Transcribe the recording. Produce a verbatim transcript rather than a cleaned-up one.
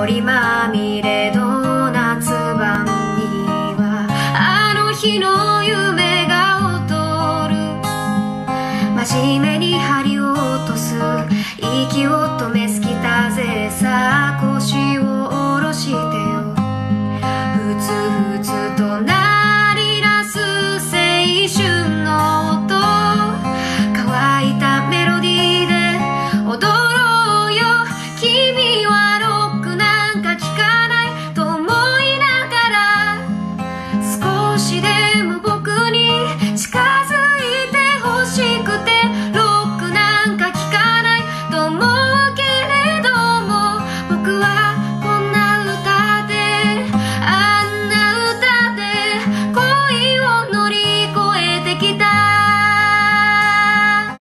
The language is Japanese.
氷まみれの夏晩にはあの日の夢が踊る。真面目に針を落とす息を止めすぎたぜさ